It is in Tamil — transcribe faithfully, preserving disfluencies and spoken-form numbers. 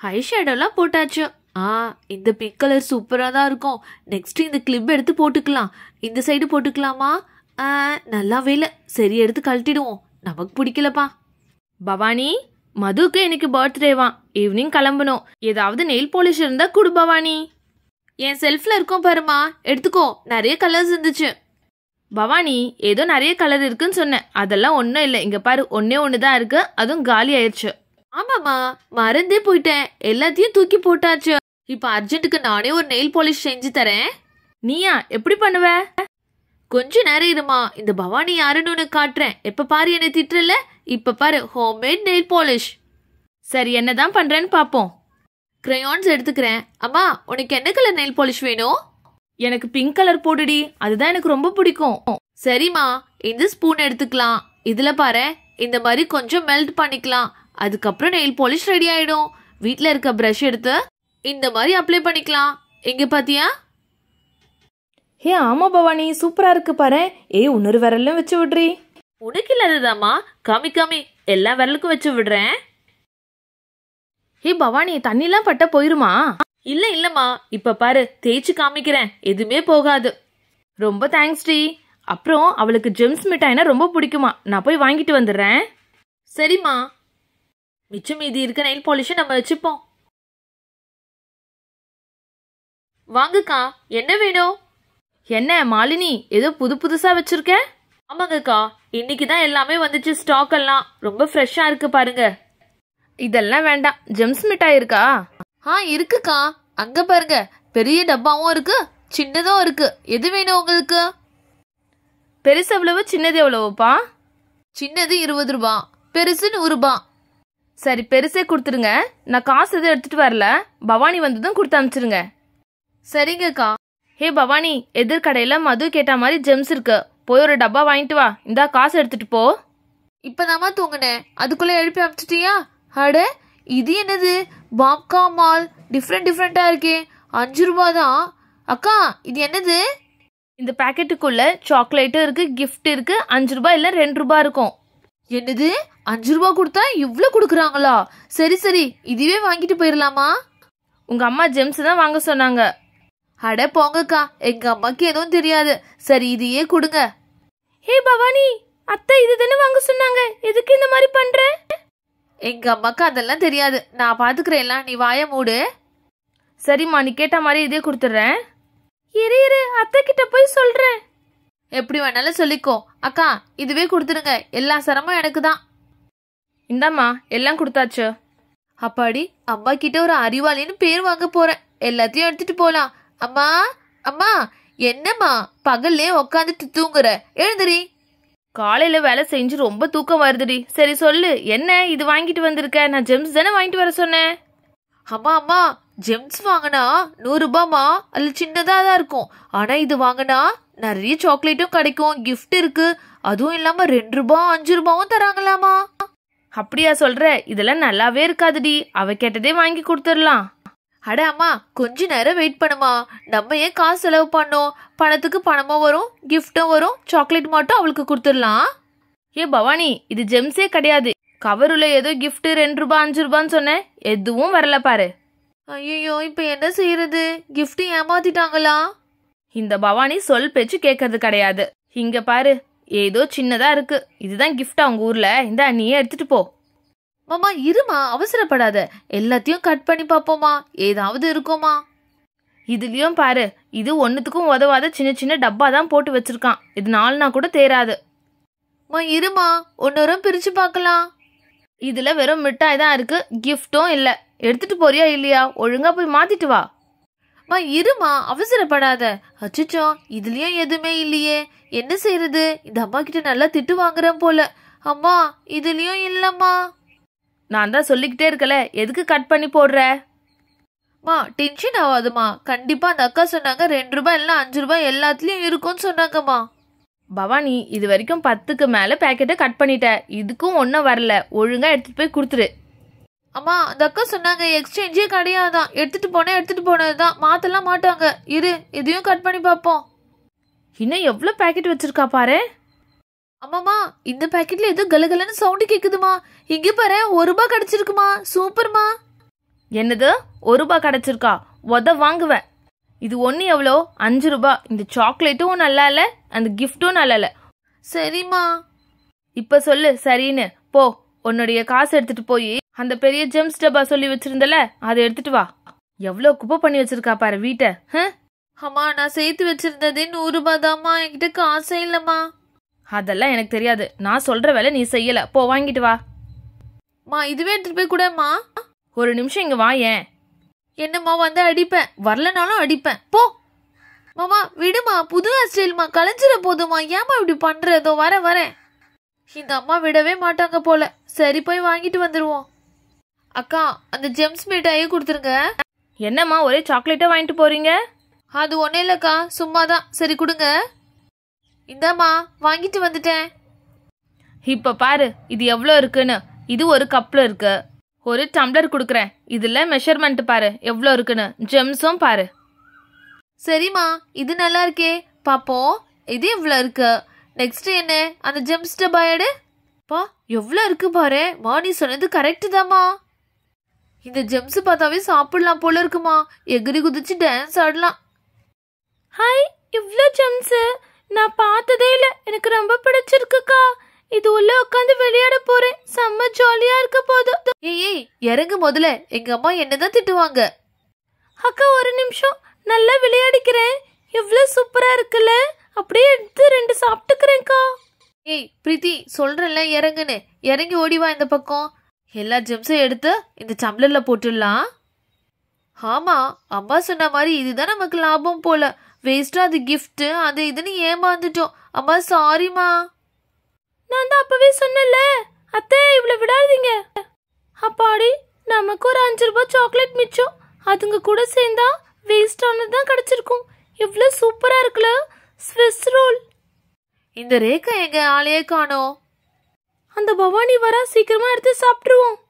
ஐ ஷேடோலாம் போட்டாச்சு. ஆ இந்த பிங்க் கலர் சூப்பரா தான் இருக்கும். நெக்ஸ்ட் இந்த கிளிப் எடுத்து போட்டுக்கலாம். இந்த சைடு போட்டுக்கலாமா? ஆ நல்லாவே இல்லை. சரி எடுத்து கழட்டிடுவோம். நமக்கு பிடிக்கலப்பா. பவானி, மதுக்கு இன்னைக்கு பர்த்டேவா. ஈவினிங் கிளம்பணும். ஏதாவது நெயில் பாலிஷ் இருந்தா குடு பவானி. என் செல்ஃப்ல இருக்கும் பாருமா, எடுத்துக்கோ. நிறைய கலர்ஸ் இருந்துச்சு. பவானி, ஏதோ நிறைய கலர் இருக்குன்னு சொன்னேன். அதெல்லாம் ஒன்றும் இல்லை. இங்க பாரு, ஒன்னே ஒன்று தான் இருக்கு. அதுவும் காலி ஆயிடுச்சு. ஆமாமா, மறந்தே போயிட்டேன். எல்லாத்தையும் தூக்கி போட்டாச்சு. இப்ப அர்ஜென்ட்டுக்கு நானே ஒரு நெயில் பாலிஷ் செஞ்சு தரேன். நீயா எப்படி பண்ணுவ? கொஞ்ச நேரம் இருமா. இந்த பவானி யாருன்னு உனக்கு காட்டுறேன். எப்ப பாரு என்னை திட்டுறல. இப்ப பாரு, ஹோம்மேட் நெயில் பாலிஷ். சரி, என்னதான் பண்றேன்னு பாப்போம். கிரையான்ஸ் எடுத்துக்கிறேன். அம்மா, உனக்கு என்ன கலர் நெயில் பாலிஷ் வேணும்? எனக்கு பிங்க் கலர் போடுடி. அதுதான் எனக்கு ரொம்ப பிடிக்கும். சரிம்மா, இந்த ஸ்பூன் எடுத்துக்கலாம். இதுல பாரு, இந்த மாதிரி கொஞ்சம் மெல்ட் பண்ணிக்கலாம். அதுக்கப்புறம் நெயில் பாலிஷ் ரெடி ஆயிடும். வீட்டுல இருக்க பிரஷ் எடுத்து இந்த மாதிரி அப்ளை பண்ணிக்கலாம். எங்க பாத்தியா? ஏ ஆமா பவானி, சூப்பரா இருக்கு பாரு. ஏ இன்னொரு விரலும் வச்சு விடுறி. உனக்கு இல்லாததாமா, காமி காமி. எல்லா விரலுக்கும் வச்சு விடுறேன். ஏ பவானி, தண்ணிலாம் பட்ட போயிருமா? இல்ல இல்லம்மா, இப்ப பாரு, தேய்ச்சி காமிக்கிறேன். எதுவுமே போகாது. ரொம்ப தேங்க்ஸ் டி. அப்புறம் அவளுக்கு ஜெம்ஸ் மிட்டாய்னா ரொம்ப பிடிக்குமா. நான் போய் வாங்கிட்டு வந்துடுறேன். சரிம்மா. மிச்சம் மீதி இருக்க நெயில் பாலிஷை நம்ம வச்சுப்போம். வாங்கக்கா, என்ன வேணும்? என்ன மாலினி, ஏதோ புது புதுசா வச்சிருக்க? ஆமாங்கக்கா, இன்னைக்குதான் எல்லாமே வந்துச்சு. ஸ்டாக் எல்லாம் ரொம்ப ஃப்ரெஷ்ஷா இருக்கு பாருங்க. இதெல்லாம் வேண்டாம். ஜெம்ஸ் மிட்டாய் இருக்கா? ஆ இருக்குக்கா. அங்க பாருங்க, பெரிய டப்பாவும் இருக்கு, சின்னதும் இருக்கு. எது வேணும் உங்களுக்கு? பெருசு எவ்வளவு, சின்னது எவ்வளவுப்பா? சின்னது இருபது ரூபா, பெருசு நூறு ரூபா. சரி, பெருசே கொடுத்துருங்க. நான் காசு எதுவும் எடுத்துட்டு வரல. பவானி வந்ததும் கொடுத்து அனுப்பிச்சிருங்க. சரிங்கக்கா. ஹே பவானி, எதிர்கடையில மது கேட்ட மாதிரி ஜெம்ஸ் இருக்கு. போய் ஒரு டப்பா வாங்கிட்டு வா. இந்தா காசு எடுத்துட்டு போ. இப்பதாமா தூங்குனேன், அதுக்குள்ள எழுப்பி அனுப்பிச்சிட்டியா? அட, இது என்னது? பாப்கா மால் டிஃப்ரெண்ட் டிஃப்ரெண்டா இருக்கே. அஞ்சு ரூபா தான். அக்கா, இது என்னது? இந்த பாக்கெட்டுக்குள்ள சாக்லேட்டும் இருக்கு, கிஃப்ட் இருக்கு. அஞ்சு ரூபாய் இல்ல ரெண்டு ரூபாய் இருக்கும். என்னது? அஞ்சு ரூபா கொடுத்தா இவ்வளவு கொடுக்குறாங்களா? சரி சரி, இதுவே வாங்கிட்டு போயிடலாமா? உங்க அம்மா ஜெம்ஸ் தான் வாங்க சொன்னாங்க. அட போங்கக்கா, எங்க அம்மாக்கு எதுவும் தெரியாது. சரி, இதையே கொடுங்க. ஹே பவானி, அத்தை இது தானே வாங்க சொன்னாங்க. எதுக்கு இந்த மாதிரி பண்ற? எங்க அம்மாக்கு அதெல்லாம் தெரியாது. நான் பாத்துக்கிறேன். நீ வாய மூடு. சரிம்மா, நீ கேட்ட மாதிரி இதே கொடுத்துட்றேன். இரு இரு, அத்தை கிட்ட போய் சொல்றேன். எப்படி வேணாலும் சொல்லிக்கோ. அக்கா, இதுவே கொடுத்துருங்க. எல்லா சரமும் எனக்கு தான். இந்தாம்மா, எல்லாம் கொடுத்தாச்சு. அப்பாடி, அம்மா கிட்ட ஒரு அறிவாளின்னு பேர் வாங்க போறேன். எல்லாத்தையும் எடுத்துட்டு போலாம். அம்மா அம்மா, என்னம்மா பகல்லே உக்காந்துட்டு தூங்குற? எழுந்துரி. காலையில வேலை செஞ்சு ரொம்ப தூக்கம் வருதுடி. சரி சொல்லு, என்ன இது வாங்கிட்டு வந்திருக்க? நான் ஜெம்ஸ் தானே வாங்கிட்டு வர சொன்னேன். அம்மா அம்மா, ஜெம்ஸ் வாங்கினா நூறு ரூபாமா. அதுல சின்னதா தான் இருக்கும். ஆனா இது வாங்கினா நிறைய சாக்லேட்டும் கிடைக்கும், கிஃப்ட் இருக்கு. அதுவும் இல்லாம ரெண்டு ரூபாய் அஞ்சு ரூபாவும் தராங்களாமா. அப்படியா சொல்ற? இதெல்லாம் நல்லாவே இருக்காதுடி. அவ கேட்டதே வாங்கி கொடுத்துடலாம். அட அம்மா, கொஞ்ச நேரம் வெயிட் பண்ணுமா. நம்ம ஏன் காசு செலவு பண்ணோம்? பணத்துக்கு பணமும் வரும், கிஃப்டும் வரும். சாக்லேட் மட்டும் அவளுக்கு கொடுத்துடலாம். ஏ பவானி, இது ஜெம்ஸே கிடையாது. கவருல ஏதோ கிஃப்ட் ரெண்டு ரூபாய் அஞ்சு ரூபான்னு சொன்னேன். எதுவும் வரல பாரு. ஐயோ, இப்ப என்ன செய்யறது? கிஃப்ட் ஏமாத்திட்டாங்களா? இந்த பவானி சொல் பேச்சு கேட்கறது கிடையாது. இங்க பாரு, ஏதோ சின்னதா இருக்கு. இதுதான் கிஃப்ட் அவங்க ஊர்ல. இந்த நீயே எடுத்துட்டு போ. மாமா இருமா, அவசரப்படாத. எல்லாத்தையும் கட் பண்ணி பாப்போமா, ஏதாவது இருக்குமா? இதுலயும் பாரு, இது ஒன்னுத்துக்கும் உதவாத சின்ன சின்ன டப்பா தான் போட்டு வச்சிருக்கான். இது நாலுனா கூட தேராது. மா இருமா, ஒன்னொரு பிரிச்சு பார்க்கலாம். இதுல வெறும் மிட்டாய் தான் இருக்கு, கிஃப்டும் இல்ல. எடுத்துட்டு போறியா இல்லையா? ஒழுங்கா போய் மாத்திட்டு வா. மா இருமா, அவசரப்படாத. அச்சோ, இதுலயும் எதுவுமே இல்லையே. என்ன செய்யறது? இந்த அம்மா கிட்ட நல்லா திட்டு வாங்குறேன் போல. அம்மா, இதுலயும் இல்லம்மா. நான் தான் சொல்லிக்கிட்டே இருக்கல, எதுக்கு கட் பண்ணி போடுற? மா டென்ஷன் ஆகாதுமா. கண்டிப்பா அந்த அக்கா சொன்னாங்க ரெண்டு ரூபாய் இல்ல அஞ்சு ரூபாய் எல்லாத்துலயும் இருக்கும்னு சொன்னாங்கம்மா. பவானி, இது வரைக்கும் பத்துக்கு மேல பேக்கெட்டை கட் பண்ணிட்ட. இதுக்கும் ஒன்னும் வரல. ஒழுங்கா எடுத்துட்டு போய் கொடுத்துரு. அம்மா, அந்த அக்கா சொன்னாங்க எக்ஸ்சேஞ்சே கிடையாதான். எடுத்துட்டு போனேன் எடுத்துட்டு போனதுதான், மாத்தலாம் மாட்டாங்க. இரு, இதையும் கட் பண்ணி பாப்போம். இன்னும் எவ்வளவு பேக்கெட் வச்சிருக்கா பாரு. அம்மாமா, இந்த பேக்கெட்ல ஏதோ கலகலன்னு சவுண்ட் கேக்குதுமா. இங்க பாரு, ஒரு ரூபாய் கிடைச்சிருக்குமா. சூப்பர்மா. என்னது ஒரு ரூபா கிடைச்சிருக்கா? உத வாங்குவேன். இது ஒன்று எவ்வளோ? அஞ்சு ரூபா. இந்த சாக்லேட்டும் நல்லா இல்லை, அந்த கிஃப்டும் நல்லா இல்லை. சரிம்மா. இப்போ சொல்லு சரின்னு. போ, உன்னுடைய காசு எடுத்துட்டு போய் அந்த பெரிய ஜெம்ஸ் டப்பா சொல்லி வச்சிருந்தல அதை எடுத்துட்டு வா. எவ்வளோ குப்பை பண்ணி வச்சிருக்கா பாரு வீட்டை. அம்மா, நான் சேர்த்து வச்சிருந்ததே நூறு ரூபாய் தாம்மா, என்கிட்ட காசே இல்லம்மா. அதெல்லாம் எனக்கு தெரியாது. நான் சொல்ற வேலை நீ செய்யல. போ, வாங்கிட்டு வா. மா, இதுவே எடுத்துட்டு போய் கூடம்மா. ஒரு நிமிஷம் இங்க வா. ஏன் என்னம்மா, வந்து அடிப்பேன், வரலனாலும் அடிப்பேன். போ மாமா, விடுமா, புது ஹேர் ஸ்டைல்மா, கலைஞ்சிட போதுமா, ஏமா இப்படி பண்றதோ? வர வரேன். இந்த அம்மா விடவே மாட்டாங்க போல. சரி, போய் வாங்கிட்டு வந்துருவோம். அக்கா, அந்த ஜெம்ஸ் மிட்டாயே கொடுத்துருங்க. என்னம்மா ஒரே சாக்லேட்டா வாங்கிட்டு போறீங்க? அது ஒன்னே இல்லக்கா, சும்மாதான். சரி கொடுங்க. இந்தாம்மா, வாங்கிட்டு வந்துட்டேன். இப்ப பாரு இது எவ்வளோ இருக்குன்னு. இது ஒரு கப்ல இருக்கு. ஒரு டம்ளர் கொடுக்குறேன். இதுல மெஷர்மெண்ட் பாரு எவ்வளோ இருக்குன்னு. ஜெம்ஸும் பாரு. சரிம்மா, இது நல்லா இருக்கே. பாப்போம், இது எவ்வளோ இருக்கு. நெக்ஸ்ட் என்ன? அந்த ஜெம்ஸ் டப்பா எடு. பா, எவ்வளோ இருக்கு பாரு. மா, நீ சொன்னது கரெக்டு தாம்மா. இந்த ஜெம்ஸ் பார்த்தாவே சாப்பிடலாம் போல இருக்குமா. எகிரி குதிச்சு டான்ஸ் ஆடலாம். ஹாய், இவ்வளோ ஜெம்ஸ் நான் பார்த்ததே இல்லை. எனக்கு ரொம்ப பிடிச்சிருக்குக்கா. இது உள்ள உட்காந்து விளையாட போறேன். செம்ம ஜாலியா இருக்க போது. ஏய் ஏய், இறங்கு முதல்ல. எங்க அம்மா என்னதான் திட்டுவாங்க. அக்கா ஒரு நிமிஷம், நல்லா விளையாடிக்கிறேன். எவ்வளவு சூப்பரா இருக்குல்ல. அப்படியே எடுத்து ரெண்டு சாப்பிட்டுக்கிறேன்க்கா. ஏய் பிரீத்தி, சொல்றேன்ல இறங்குன்னு. இறங்கி ஓடிவா இந்த பக்கம். எல்லா ஜெம்ஸும் எடுத்து இந்த டம்ளர்ல போட்டுடலாம். ஆமா, அம்மா சொன்ன மாதிரி இதுதான் நமக்கு லாபம் போல. வேஸ்டா அது கிஃப்ட் அது இதுன்னு ஏமாந்துட்டோம். அம்மா சாரிமா. நான் தான் அப்பவே சொன்னல அத்தை, இவ்வளவு விடாதீங்க. அப்பாடி, நமக்கு ஒரு அஞ்சு ரூபாய் சாக்லேட் மிச்சம். அதுங்க கூட சேர்ந்தா வேஸ்ட் ஆனதுதான் கிடைச்சிருக்கும். எவ்வளவு சூப்பரா இருக்குல்ல. Swiss roll. இந்த ரேகா எங்க ஆளையே காணோம். அந்த பவானி வரா, சீக்கிரமா எடுத்து சாப்பிட்டுருவோம்.